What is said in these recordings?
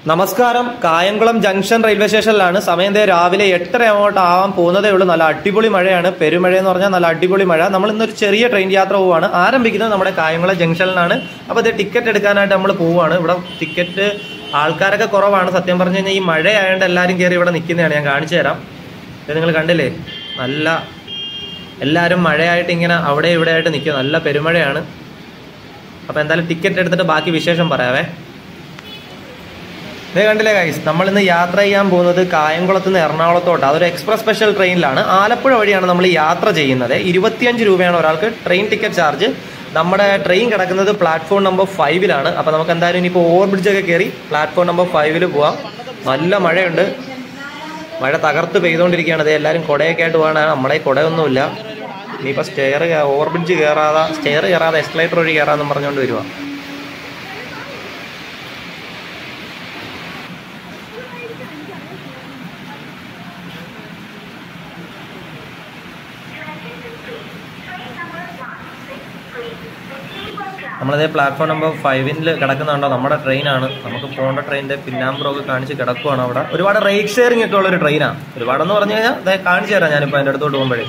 നമസ്കാരം. Kayamkulam junction railway സ്റ്റേഷനിലാണ്. സമയം രാവിലെ 8:30 അങ്ങോട്ട് ആവാൻ പോകുന്നതേ ഉള്ളൂ. നല്ല അടിപൊളി മഴയാണ്. പെരുമഴ എന്ന് പറഞ്ഞാൽ നല്ല അടിപൊളി മഴ. നമ്മൾ ഇന്നൊരു ചെറിയ ട്രെയിൻ യാത്ര പോവുകയാണ്. ആരംഭിക്കുന്നത് നമ്മുടെ കായംകുളം ജംഗ്ഷനിലാണ്. അപ്പോൾ ഇത് ടിക്കറ്റ് എടുക്കാനായിട്ട് നമ്മൾ പോവുകയാണ്. ഇവിടെ ടിക്കറ്റ് ആൾക്കാരൊക്കെ കുറവാണ്. സത്യം പറഞ്ഞു കഴിഞ്ഞാൽ ഈ മഴ ആയതുകൊണ്ട് എല്ലാവരും കയറി ഇവിടെ നിൽക്കുന്നതാണ്. ഞാൻ കാണിച്ചു തരാം. ഇത് നിങ്ങൾ കണ്ടില്ലേ, നല്ല എല്ലാവരും മഴയായിട്ട് ഇങ്ങനെ അവിടെ ഇവിടെ ആയിട്ട് നിൽക്കുക. നല്ല പെരുമഴയാണ്. അപ്പോൾ എന്തായാലും ടിക്കറ്റ് എടുത്തിട്ട് ബാക്കി വിശേഷം പറയാവേ. ഇത് കണ്ടില്ലേ ഗൈസ്, നമ്മളിന്ന് യാത്ര ചെയ്യാൻ പോകുന്നത് കായംകുളത്ത് നിന്ന് എറണാകുളത്തോട്ട്. അതൊരു എക്സ്പ്രസ് സ്പെഷ്യൽ ട്രെയിനിലാണ്. ആലപ്പുഴ വഴിയാണ് നമ്മൾ യാത്ര ചെയ്യുന്നത്. 25 രൂപയാണ് ഒരാൾക്ക് ട്രെയിൻ ടിക്കറ്റ് ചാർജ്. നമ്മുടെ ട്രെയിൻ കിടക്കുന്നത് പ്ലാറ്റ്ഫോം നമ്പർ 5-ലാണ്. അപ്പോൾ നമുക്ക് എന്തായാലും ഇനിയിപ്പോൾ ഓവർ ബ്രിഡ്ജൊക്കെ കയറി പ്ലാറ്റ്ഫോം നമ്പർ 5 പോവാം. നല്ല മഴയുണ്ട്. മഴ തകർത്ത് പെയ്തുകൊണ്ടിരിക്കുകയാണ്. അത് എല്ലാവരും കുടയൊക്കെ ആയിട്ട് പോകാണ്. നമ്മളെ കുടയൊന്നുമില്ല. ഇനിയിപ്പോൾ ഓവർ ബ്രിഡ്ജ് കയറാതെ എസ്കലേറ്റർ വഴി കയറാമെന്നും പറഞ്ഞുകൊണ്ട് വരുവാ. നമ്മളതേ പ്ലാറ്റ്ഫോം നമ്പർ 5-ൽ കിടക്കുന്നുണ്ടോ, നമ്മുടെ ട്രെയിനാണ്. നമുക്ക് പോകേണ്ട ട്രെയിനിന്റെ പിന്നാമ്പുറമൊക്കെ കാണിച്ച് കിടക്കുവാണ്. അവിടെ ഒരുപാട് റൈഡ് ഷെയറിംഗ് ഒക്കെ ഉള്ളൊരു ട്രെയിനാണ്. ഒരുപാടെന്ന് പറഞ്ഞു കഴിഞ്ഞാൽ അതെ കാണിച്ചു തരാം ഞാനിപ്പോൾ അതിൻ്റെ അടുത്തോട്ട് പോകുമ്പോഴേ.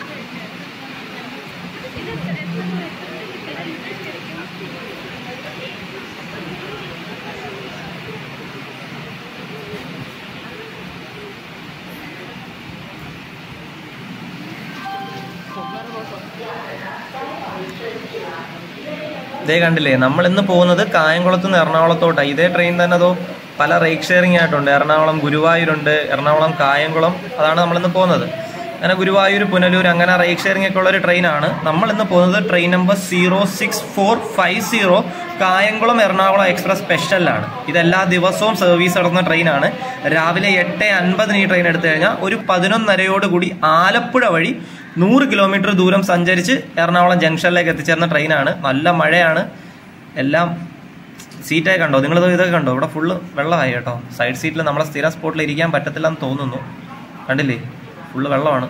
ഇതേ കണ്ടില്ലേ, നമ്മൾ ഇന്ന് പോകുന്നത് കായംകുളത്ത് നിന്ന് എറണാകുളത്തോട്ടാണ്. ഇതേ ട്രെയിൻ തന്നെ അതോ പല റൈഡ് ഷെയറിംഗ് ആയിട്ടുണ്ട്. എറണാകുളം ഗുരുവായൂരുണ്ട്, എറണാകുളം കായംകുളം. അതാണ് നമ്മളിന്ന് പോകുന്നത്. അങ്ങനെ ഗുരുവായൂർ, പുനലൂർ, അങ്ങനെ റൈഡ് ഷെയറിംഗ് ഒക്കെ ഉള്ളൊരു ട്രെയിനാണ്. നമ്മളിന്ന് പോകുന്നത് train number 06450 Kayamkulam Ernakulam express സ്പെഷ്യലാണ്. ഇതെല്ലാ ദിവസവും സർവീസ് നടന്ന ട്രെയിനാണ്. രാവിലെ 8:50 ഈ ട്രെയിൻ എടുത്തു കഴിഞ്ഞാൽ ഒരു 11:30 ആലപ്പുഴ വഴി 100 കിലോമീറ്റർ ദൂരം സഞ്ചരിച്ച് എറണാകുളം ജംഗ്ഷനിലേക്ക് എത്തിച്ചേർന്ന ട്രെയിനാണ്. നല്ല മഴയാണ്. എല്ലാം സീറ്റൊക്കെ കണ്ടോ, നിങ്ങളിത് ഇതൊക്കെ കണ്ടോ, ഇവിടെ ഫുള്ള് വെള്ളമായി കേട്ടോ. സൈഡ് സീറ്റിൽ നമ്മളെ സ്ഥിരം സ്പോട്ടിൽ ഇരിക്കാൻ പറ്റത്തില്ലെന്ന് തോന്നുന്നു. കണ്ടില്ലേ, ഫുള്ള് വെള്ളമാണ്.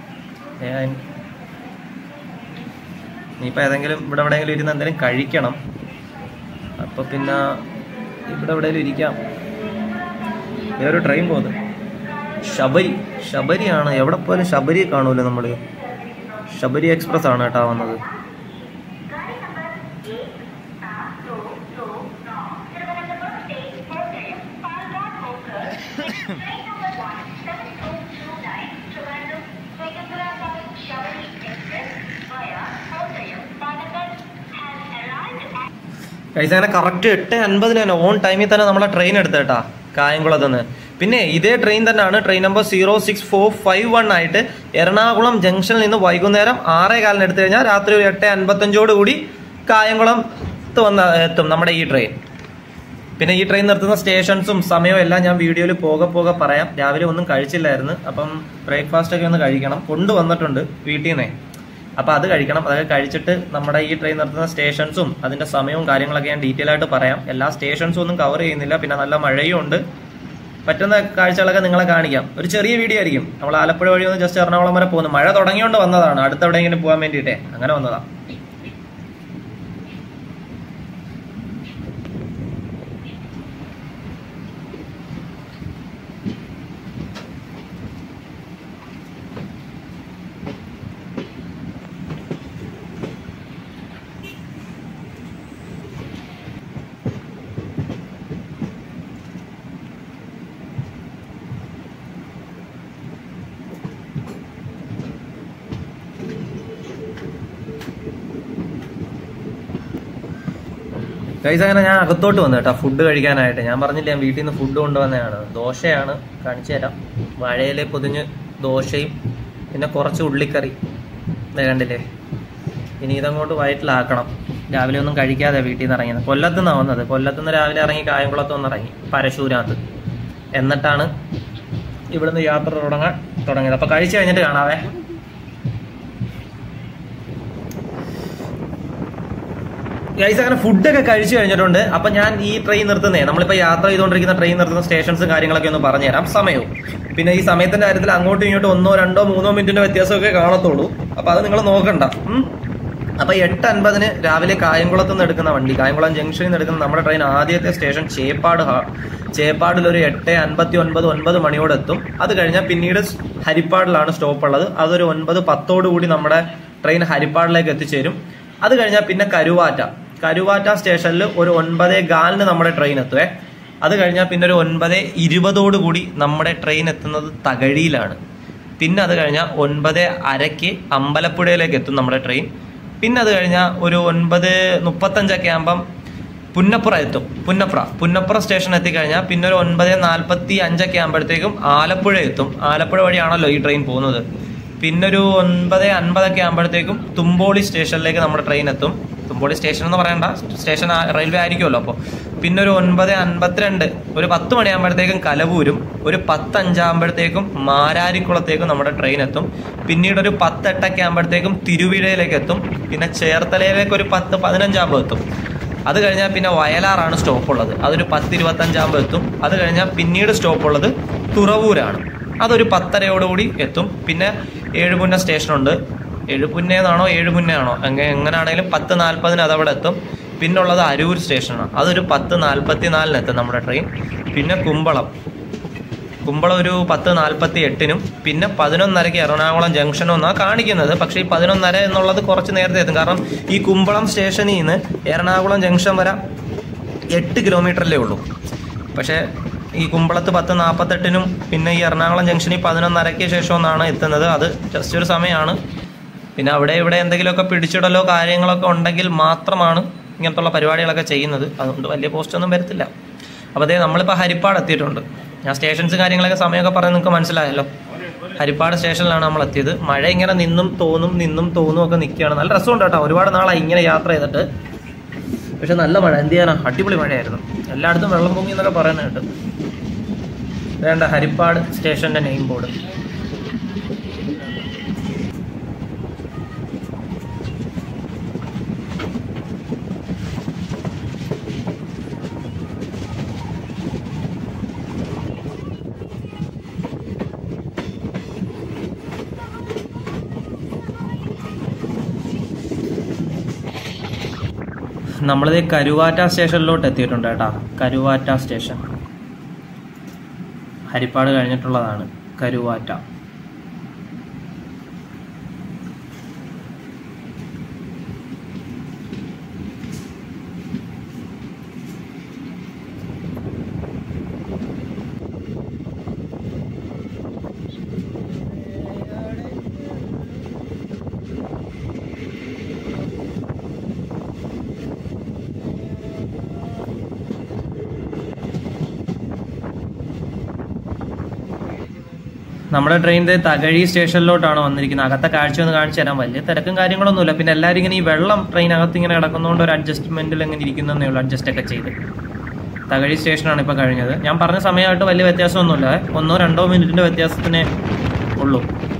ഇനിയിപ്പോൾ ഏതെങ്കിലും ഇവിടെ എവിടെയെങ്കിലും ഇരുന്ന് എന്തെങ്കിലും കഴിക്കണം. അപ്പോൾ പിന്നെ ഇവിടെ എവിടെയെങ്കിലും ഇരിക്കാം. വേറൊരു ട്രെയിൻ പോകുന്നത് ശബരിയാണ്. എവിടെ പോയാലും ശബരി കാണൂല്ലോ നമ്മൾ. ശബരി എക്സ്പ്രസ് ആണ് കേട്ടോ വന്നത്. അങ്ങനെ കറക്റ്റ് 8:50 തന്നെ ഓൺ ടൈമിൽ തന്നെ നമ്മളെ ട്രെയിൻ എടുത്തേട്ടാ കായംകുളത്ത് നിന്ന്. പിന്നെ ഇതേ ട്രെയിൻ തന്നെയാണ് ട്രെയിൻ നമ്പർ 06451 ആയിട്ട് എറണാകുളം ജംഗ്ഷനിൽ നിന്ന് വൈകുന്നേരം 6:15 എടുത്തു കഴിഞ്ഞാൽ രാത്രി 8:55 കായംകുളത്ത് എത്തും നമ്മുടെ ഈ ട്രെയിൻ. പിന്നെ ഈ ട്രെയിൻ നിർത്തുന്ന സ്റ്റേഷൻസും സമയവും എല്ലാം ഞാൻ വീഡിയോയിൽ പോകെ പറയാം. രാവിലെ ഒന്നും കഴിച്ചില്ലായിരുന്നു. അപ്പം ബ്രേക്ക്ഫാസ്റ്റ് ഒക്കെ ഒന്ന് കഴിക്കണം. കൊണ്ടുവന്നിട്ടുണ്ട് വീട്ടിൽ നിന്നേ. അപ്പോൾ അത് കഴിക്കണം. അതൊക്കെ കഴിച്ചിട്ട് നമ്മുടെ ഈ ട്രെയിൻ നിർത്തുന്ന സ്റ്റേഷൻസും അതിൻ്റെ സമയവും കാര്യങ്ങളൊക്കെ ഞാൻ ഡീറ്റെയിൽ ആയിട്ട് പറയാം. എല്ലാ സ്റ്റേഷൻസും ഒന്നും കവർ ചെയ്യുന്നില്ല. പിന്നെ നല്ല മഴയും ഉണ്ട്. പറ്റുന്ന കാഴ്ചകളൊക്കെ നിങ്ങളെ കാണിക്കാം. ഒരു ചെറിയ വീഡിയോ ആയിരിക്കും. നമ്മൾ ആലപ്പുഴ വഴി ഒന്ന് ജസ്റ്റ് എറണാകുളം വരെ പോകുന്നു. മഴ തുടങ്ങിയോണ്ട് വന്നതാണ്. അടുത്തെവിടെയെങ്കിലും പോകാൻ വേണ്ടിയിട്ടേ അങ്ങനെ വന്നതാണ്. ഗൈസ്, അങ്ങനെ ഞാൻ അകത്തോട്ട് വന്നു കേട്ടോ ഫുഡ് കഴിക്കാനായിട്ട്. ഞാൻ പറഞ്ഞില്ല ഞാൻ വീട്ടിൽ നിന്ന് ഫുഡ് കൊണ്ടുവന്നതാണ്. ദോശയാണ്, കാണിച്ചു തരാം. മഴയിലെ പൊതിഞ്ഞ് ദോശയും പിന്നെ കുറച്ച് ഉള്ളിക്കറി. ഇതേ കണ്ടില്ലേ. ഇനി ഇതങ്ങോട്ട് വയറ്റിലാക്കണം. രാവിലെ ഒന്നും കഴിക്കാതെ വീട്ടിൽ നിന്ന് ഇറങ്ങിയത്. കൊല്ലത്ത് നിന്നാണ് വന്നത്. കൊല്ലത്ത് നിന്ന് രാവിലെ ഇറങ്ങി കായംകുളത്ത് വന്ന് ഇറങ്ങി പരശൂരാത്ത്. എന്നിട്ടാണ് ഇവിടുന്ന് യാത്ര തുടങ്ങിയത്. അപ്പോൾ കഴിച്ചു കഴിഞ്ഞിട്ട് കാണാവേ. ഗൈസ്, അങ്ങനെ ഫുഡൊക്കെ കഴിച്ചു കഴിഞ്ഞിട്ടുണ്ട്. അപ്പൊ ഞാൻ ഈ ട്രെയിൻ നിർത്തുന്നേ, നമ്മളിപ്പോ യാത്ര ചെയ്തുകൊണ്ടിരിക്കുന്ന ട്രെയിൻ നിർത്തുന്ന സ്റ്റേഷൻസും കാര്യങ്ങളൊക്കെ ഒന്ന് പറഞ്ഞുതരാം. സമയവും പിന്നെ ഈ സമയത്തിന്റെ കാര്യത്തിൽ അങ്ങോട്ടും ഇങ്ങോട്ടും 1, 2, 3 മിനിറ്റിന്റെ വ്യത്യാസമൊക്കെ കാണത്തുള്ളൂ. അപ്പൊ അത് നിങ്ങൾ നോക്കണ്ട. അപ്പോൾ 8:50 രാവിലെ കായംകുളത്ത് നിന്ന് എടുക്കുന്ന വണ്ടി, കായംകുളം ജംഗ്ഷനിൽ നിന്ന് എടുക്കുന്ന നമ്മുടെ ട്രെയിൻ ആദ്യത്തെ സ്റ്റേഷൻ ചേപ്പാടിൽ ഒരു 8:59 മണിയോടെ എത്തും. അത് കഴിഞ്ഞാൽ പിന്നീട് ഹരിപ്പാടിലാണ് സ്റ്റോപ്പ് ഉള്ളത്. അതൊരു 9:10 കൂടി നമ്മുടെ ട്രെയിൻ ഹരിപ്പാടിലേക്ക് എത്തിച്ചേരും. അത് കഴിഞ്ഞാൽ പിന്നെ കരുവാറ്റ സ്റ്റേഷനിൽ ഒരു 9:15 നമ്മുടെ ട്രെയിൻ എത്തുവേ. അത് കഴിഞ്ഞാൽ പിന്നെ ഒരു 9:20 കൂടി നമ്മുടെ ട്രെയിൻ എത്തുന്നത് തകഴിയിലാണ്. പിന്നെ അത് കഴിഞ്ഞാൽ 9:30 അമ്പലപ്പുഴയിലേക്ക് എത്തും നമ്മുടെ ട്രെയിൻ. പിന്നെ അത് കഴിഞ്ഞാൽ ഒരു 9:35 ആകുമ്പം പുന്നപ്ര എത്തും. പുന്നപ്ര സ്റ്റേഷൻ എത്തിക്കഴിഞ്ഞാൽ പിന്നെ ഒരു 9:45 ആകുമ്പോഴത്തേക്കും ആലപ്പുഴ എത്തും. ആലപ്പുഴ വഴിയാണല്ലോ ഈ ട്രെയിൻ പോകുന്നത്. പിന്നെ ഒരു 9:50 ആകുമ്പോഴത്തേക്കും തുമ്പോളി സ്റ്റേഷനിലേക്ക് നമ്മുടെ ട്രെയിൻ എത്തും. തുമ്പോളി സ്റ്റേഷൻ എന്ന് പറയണ്ട, സ്റ്റേഷൻ റെയിൽവേ ആയിരിക്കുമല്ലോ. അപ്പോൾ പിന്നെ ഒരു 9:52 ഒരു 10 മണിയാകുമ്പോഴത്തേക്കും കലവൂരും, ഒരു 10:05 ആകുമ്പോഴത്തേക്കും മാരാരിക്കുളത്തേക്കും നമ്മുടെ ട്രെയിൻ എത്തും. പിന്നീട് ഒരു 10:08 ആകുമ്പോഴത്തേക്കും തിരുവിഴയിലേക്ക് എത്തും. പിന്നെ ചേർത്തലയിലേക്ക് ഒരു 10:15 ആകുമ്പോൾ എത്തും. അത് കഴിഞ്ഞാൽ പിന്നെ വയലാറാണ് സ്റ്റോപ്പ് ഉള്ളത്. അതൊരു 10:25 ആകുമ്പോൾ എത്തും. അത് കഴിഞ്ഞാൽ പിന്നീട് സ്റ്റോപ്പ് ഉള്ളത് തുറവൂരാണ്. അതൊരു 10:30 എത്തും. പിന്നെ ഏഴുപുന്ന സ്റ്റേഷനുണ്ട്. ഏഴുപുന്നയാണോ എങ്ങനെയാണെങ്കിലും 10:40 അതവിടെ എത്തും. പിന്നുള്ളത് അരൂർ സ്റ്റേഷനാണ്. അതൊരു 10:44 എത്തും നമ്മുടെ ട്രെയിൻ. പിന്നെ കുമ്പളം ഒരു 10:48 പിന്നെ 11:30 എറണാകുളം ജംഗ്ഷനും എന്നാണ് കാണിക്കുന്നത്. പക്ഷേ ഈ 11:30 എന്നുള്ളത് കുറച്ച് നേരത്തെ എത്തും. കാരണം ഈ കുമ്പളം സ്റ്റേഷനിൽ നിന്ന് എറണാകുളം ജംഗ്ഷൻ വരെ 8 കിലോമീറ്ററല്ലേ ഉള്ളൂ. പക്ഷേ ഈ കുമ്പളത്ത് 10:48 പിന്നെ ഈ എറണാകുളം ജംഗ്ഷനിൽ 11:30 ശേഷം ഒന്നാണ് എത്തുന്നത്. അത് ജസ്റ്റ് ഒരു സമയമാണ്. പിന്നെ അവിടെ ഇവിടെ എന്തെങ്കിലുമൊക്കെ പിടിച്ചിടലോ കാര്യങ്ങളൊക്കെ ഉണ്ടെങ്കിൽ മാത്രമാണ് ഇങ്ങനത്തുള്ള പരിപാടികളൊക്കെ ചെയ്യുന്നത്. അതുകൊണ്ട് വലിയ പോസ്റ്റൊന്നും വരത്തില്ല. അപ്പോൾ അതേ നമ്മളിപ്പോൾ ഹരിപ്പാട് എത്തിയിട്ടുണ്ട്. ഞാൻ സ്റ്റേഷൻസ് കാര്യങ്ങളൊക്കെ സമയമൊക്കെ പറഞ്ഞ് നിങ്ങൾക്ക് മനസ്സിലായല്ലോ. ഹരിപ്പാട് സ്റ്റേഷനിലാണ് നമ്മൾ എത്തിയത്. മഴ ഇങ്ങനെ നിന്നും തോന്നും ഒക്കെ നിൽക്കുകയാണ്. നല്ല രസമുണ്ട് കേട്ടോ. ഒരുപാട് നാളായി ഇങ്ങനെ യാത്ര ചെയ്തിട്ട്. പക്ഷെ നല്ല മഴ, എന്ത് ചെയ്യാനാ, അടിപൊളി മഴയായിരുന്നു. എല്ലായിടത്തും വെള്ളം പൊങ്ങി എന്നൊക്കെ പറയാനായിട്ട്. വേണ്ട ഹരിപ്പാട് സ്റ്റേഷൻ്റെ നെയിം ബോർഡ്. നമ്മളിത് കരുവാറ്റ സ്റ്റേഷനിലോട്ട് എത്തിയിട്ടുണ്ട് കേട്ടോ. കരുവാറ്റ സ്റ്റേഷൻ ഹരിപ്പാട് കഴിഞ്ഞിട്ടുള്ളതാണ് കരുവാറ്റ. നമ്മുടെ ട്രെയിനിൻ്റെ തകഴി സ്റ്റേഷനിലോട്ടാണ് വന്നിരിക്കുന്നത്. അകത്തെ കാഴ്ച ഒന്ന് കാണിച്ചു തരാം. വലിയ തിരക്കും കാര്യങ്ങളൊന്നുമില്ല. പിന്നെ എല്ലാവരും ഇങ്ങനെ ഈ വെള്ളം ട്രെയിനകത്ത് ഇങ്ങനെ കിടക്കുന്നതുകൊണ്ട് ഒരു അഡ്ജസ്റ്റ്മെന്റിൽ എങ്ങനെ ഇരിക്കുന്നതേ ഉള്ളൂ. അഡ്ജസ്റ്റൊക്കെ ചെയ്ത് തകഴി സ്റ്റേഷനാണ് ഇപ്പോൾ കഴിഞ്ഞത്. ഞാൻ പറഞ്ഞ സമയമായിട്ട് വലിയ വ്യത്യാസമൊന്നുമില്ല. 1-2 മിനിറ്റിൻ്റെ വ്യത്യാസത്തിനേ ഉള്ളൂ.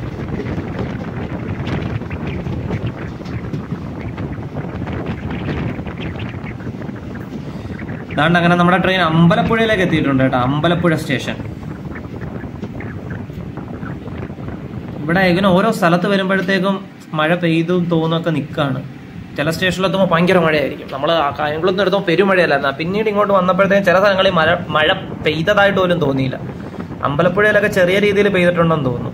അതുകൊണ്ട് അങ്ങനെ നമ്മുടെ ട്രെയിൻ അമ്പലപ്പുഴയിലേക്ക് എത്തിയിട്ടുണ്ട് കേട്ടോ. അമ്പലപ്പുഴ സ്റ്റേഷൻ. ഇവിടെ ഇങ്ങനെ ഓരോ സ്ഥലത്ത് വരുമ്പോഴത്തേക്കും മഴ പെയ്തും തോന്നൊക്കെ നിൽക്കുകയാണ്. ചില സ്റ്റേഷനിലെത്തുമ്പോൾ ഭയങ്കര മഴയായിരിക്കും. നമ്മൾ കായംകുളത്ത് നിന്ന് എടുത്തുമ്പോൾ പെരുമഴയല്ലായിരുന്നു. പിന്നീട് ഇങ്ങോട്ട് വന്നപ്പോഴത്തേക്കും ചില സ്ഥലങ്ങളിൽ മഴ പെയ്തതായിട്ട് പോലും തോന്നിയില്ല. അമ്പലപ്പുഴയിലൊക്കെ ചെറിയ രീതിയിൽ പെയ്തിട്ടുണ്ടെന്ന് തോന്നുന്നു.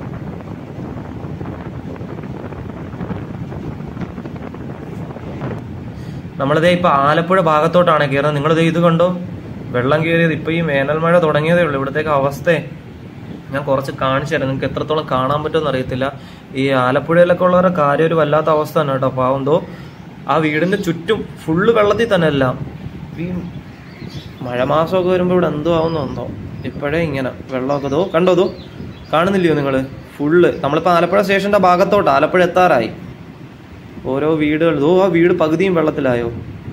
നമ്മളിതേ ഇപ്പോൾ ആലപ്പുഴ ഭാഗത്തോട്ടാണ് കയറുന്നത്. നിങ്ങളിത് ഇത് കണ്ടോ, വെള്ളം കയറിയത്. ഇപ്പോൾ ഈ വേനൽ മഴ തുടങ്ങിയതേ ഉള്ളൂ. ഇവിടത്തേക്ക് അവസ്ഥയെ ഞാൻ കുറച്ച് കാണിച്ചു തരാം. നിങ്ങൾക്ക് എത്രത്തോളം കാണാൻ പറ്റുമെന്ന് അറിയത്തില്ല. ഈ ആലപ്പുഴയിലൊക്കെ ഉള്ളവരുടെ കാര്യം ഒരു വല്ലാത്ത അവസ്ഥ തന്നെ കേട്ടോ. പാവം എന്തോ ആ വീടിൻ്റെ ചുറ്റും ഫുള്ള് വെള്ളത്തിൽ തന്നെ എല്ലാം. ഈ മഴ മാസമൊക്കെ വരുമ്പോൾ ഇവിടെ എന്തോ ആവുന്നോ ഇപ്പോഴേ ഇങ്ങനെ വെള്ളമൊക്കെ കണ്ടോ കാണുന്നില്ലയോ നിങ്ങൾ? ഫുള്ള് നമ്മളിപ്പോൾ ആലപ്പുഴ സ്റ്റേഷൻ്റെ ഭാഗത്തോട്ട് ആലപ്പുഴ എത്താറായി. ഓരോ വീടുകൾ ആ വീട് പകുതിയും വെള്ളത്തിലായോ.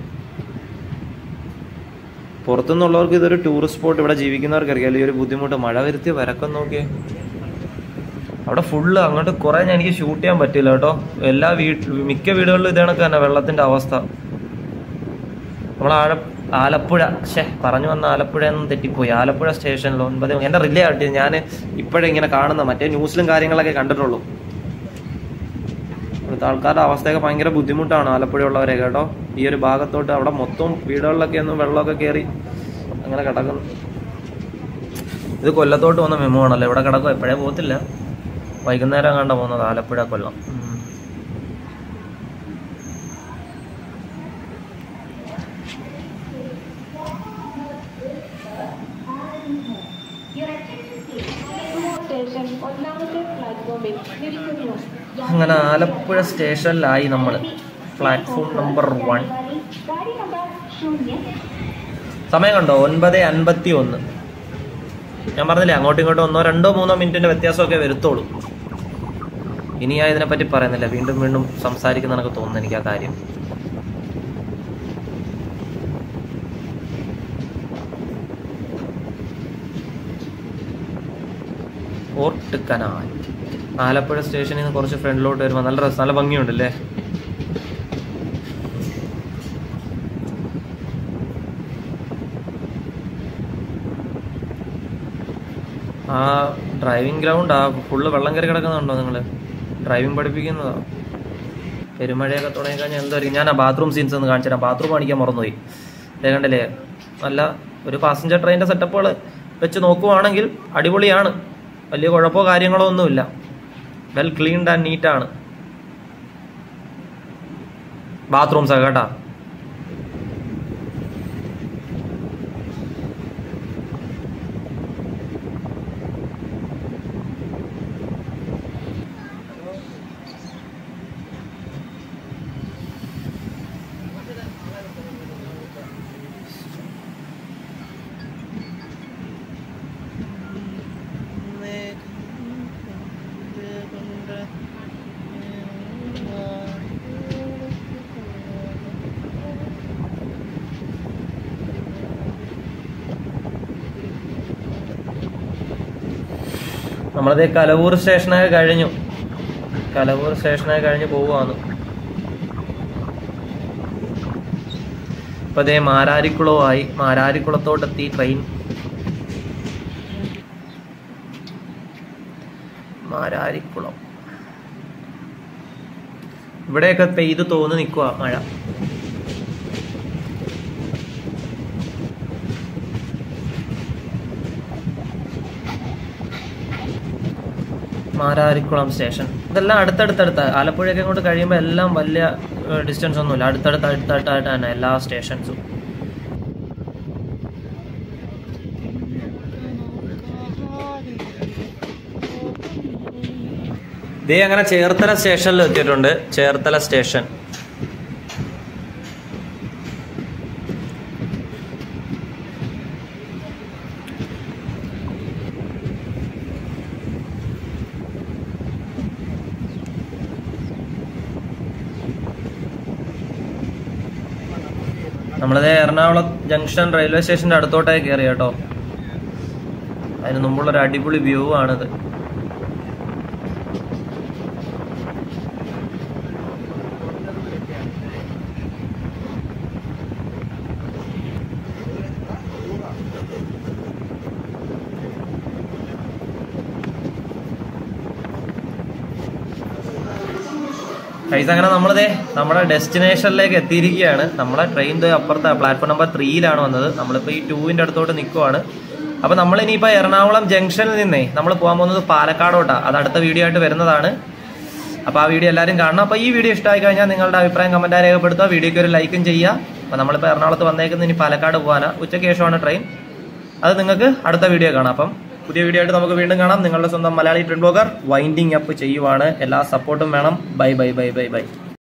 പുറത്തുനിന്നുള്ളവർക്ക് ഇതൊരു ടൂറിസ്റ്റ് സ്പോട്ട്. ഇവിടെ ജീവിക്കുന്നവർക്ക് അറിയാമല്ലോ ഈ ഒരു ബുദ്ധിമുട്ട്. മഴ വരുത്തിയ വരക്കം നോക്കിയേ. അവിടെ ഫുള്ള് അങ്ങോട്ട് കുറേ എനിക്ക് ഷൂട്ട് ചെയ്യാൻ പറ്റില്ല കേട്ടോ. എല്ലാ മിക്ക വീടുകളിലും ഇതേണക്ക് തന്നെ വെള്ളത്തിൻ്റെ അവസ്ഥ. നമ്മൾ ആലപ്പുഴ പറഞ്ഞു വന്ന ആലപ്പുഴ എന്നും തെറ്റിപ്പോയി. ആലപ്പുഴ സ്റ്റേഷനിൽ 9 എൻ്റെ റിലേ ആട്ടി ഞാൻ ഇപ്പോഴേ ഇങ്ങനെ കാണുന്ന മറ്റേ ന്യൂസിലും കാര്യങ്ങളൊക്കെ കണ്ടിട്ടുള്ളൂ. ഇവിടുത്തെ ആൾക്കാരുടെ അവസ്ഥയൊക്കെ ഭയങ്കര ബുദ്ധിമുട്ടാണ് ആലപ്പുഴ ഉള്ളവരെ കേട്ടോ. ഈ ഒരു ഭാഗത്തോട്ട് അവിടെ മൊത്തം വീടുകളിലൊക്കെ ഒന്നും വെള്ളമൊക്കെ കയറി അങ്ങനെ കിടക്കുന്നു. ഇത് കൊല്ലത്തോട്ട് പോകുന്ന മെമു ആണല്ലോ. ഇവിടെ കിടക്കും, എപ്പോഴേ പോകത്തില്ല. വൈകുന്നേരം കണ്ട പോകുന്നത് ആലപ്പുഴ കൊല്ലം. അങ്ങനെ ആലപ്പുഴ സ്റ്റേഷനിലായി നമ്മൾ. Platform number 1. സമയം കണ്ടോ? 9:51. ഞാൻ പറഞ്ഞില്ലേ അങ്ങോട്ടും ഇങ്ങോട്ടും 1-2-3 മിനിറ്റിന്റെ വ്യത്യാസമൊക്കെ വരുത്തുള്ളൂ. ഇനി ഞാൻ ഇതിനെപ്പറ്റി പറയുന്നില്ല, വീണ്ടും വീണ്ടും സംസാരിക്കുന്ന എനിക്ക് തോന്നുന്നു എനിക്ക് ആ കാര്യം. ഫോർട്ട് കനാൽ ആലപ്പുഴ സ്റ്റേഷനിൽ നിന്ന് കുറച്ച് ഫ്രണ്ടിലോട്ട് വരുമ്പോൾ നല്ല ഭംഗിയുണ്ടല്ലേ. ആ ഡ്രൈവിംഗ് ഗ്രൗണ്ട് ആ ഫുള്ള് വെള്ളം കയറി കിടക്കുന്നുണ്ടോ നിങ്ങൾ? ഡ്രൈവിംഗ് പഠിപ്പിക്കുന്നതാ. പെരുമഴയൊക്കെ തുടങ്ങിക്കഴിഞ്ഞാൽ എന്തായിരിക്കും. ഞാൻ ആ ബാത്റൂം സീൻസ് ഒന്ന് കാണിച്ചു തരാം. ബാത്റൂം കാണിക്കാൻ മറന്നുപോയി. കണ്ടല്ലേ, നല്ല ഒരു പാസഞ്ചർ ട്രെയിനിൻ്റെ സെറ്റപ്പുകൾ വെച്ച് നോക്കുവാണെങ്കിൽ അടിപൊളിയാണ്. വലിയ കുഴപ്പമോ കാര്യങ്ങളോ ഒന്നുമില്ല. വെൽ ക്ലീൻഡ് ആൻഡ് നീറ്റാണ് ബാത്റൂംസ് ഒക്കെ കേട്ടോ. നമ്മളത് കലവൂർ സ്റ്റേഷനൊക്കെ കഴിഞ്ഞു. കലവൂർ സ്റ്റേഷനൊക്കെ കഴിഞ്ഞ് പോവുകയാണ്. ഇപ്പൊ അതേ മാരാരിക്കുളമായി. മാരാരിക്കുളത്തോട്ടെത്തി ട്രെയിൻ. മാരാരിക്കുളം ഇവിടെയൊക്കെ പെയ്ത് തോന്നി നിൽക്കുക മഴ. മാരാരിക്കുളം സ്റ്റേഷൻ ഇതെല്ലാം അടുത്തടുത്തടുത്ത. ആലപ്പുഴയൊക്കെ കൊണ്ട് കഴിയുമ്പോൾ എല്ലാം വലിയ ഡിസ്റ്റൻസ് ഒന്നുമില്ല. അടുത്തടുത്തായിട്ട് തന്നെ എല്ലാ സ്റ്റേഷൻസും. ഇതേ അങ്ങനെ ചേർത്തല സ്റ്റേഷനിൽ എത്തിയിട്ടുണ്ട്. ചേർത്തല സ്റ്റേഷൻ നമ്മളത് എറണാകുളം ജംഗ്ഷൻ റെയിൽവേ സ്റ്റേഷന്റെ അടുത്തോട്ടായി കയറി കേട്ടോ. അതിന് മുമ്പുള്ളൊരു അടിപൊളി വ്യൂ ആണിത്. അങ്ങനെ നമ്മളിതേ നമ്മുടെ ഡെസ്റ്റിനേഷനിലേക്ക് എത്തിയിരിക്കുകയാണ്. നമ്മുടെ ട്രെയിൻ അപ്പുറത്തെ പ്ലാറ്റ്ഫോം നമ്പർ 3-ലാണ് വന്നത്. നമ്മളിപ്പോൾ ഈ 2-ന്റെ അടുത്തോട്ട് നിൽക്കുവാണ്. അപ്പോൾ നമ്മളിനിയിപ്പോൾ എറണാകുളം ജംഗ്ഷനിൽ നിന്നേ നമ്മൾ പോകാൻ പോകുന്നത് പാലക്കാടോട്ടാണ്. അത് അടുത്ത വീഡിയോ ആയിട്ട് വരുന്നതാണ്. അപ്പോൾ ആ വീഡിയോ എല്ലാവരും കാണണം. അപ്പോൾ ഈ വീഡിയോ ഇഷ്ടമായി കഴിഞ്ഞാൽ നിങ്ങളുടെ അഭിപ്രായം കമൻറ്റായി രേഖപ്പെടുത്തുക. വീഡിയോയ്ക്ക് ഒരു ലൈക്കും ചെയ്യുക. അപ്പോൾ നമ്മളിപ്പോൾ എറണാകുളത്ത് വന്നേക്കുന്നത് ഇനി പാലക്കാട് പോകാനാണ്. ഉച്ചയ്ക്ക് ശേഷമാണ് ട്രെയിൻ. അത് നിങ്ങൾക്ക് അടുത്ത വീഡിയോ കാണാം. അപ്പം പുതിയ വീഡിയോ ആയിട്ട് നമുക്ക് വീണ്ടും കാണാം. നിങ്ങളുടെ സ്വന്തം Malayali train blogger winding up ചെയ്യുവാണ്. എല്ലാ സപ്പോർട്ടും വേണം. Bye bye bye bye by.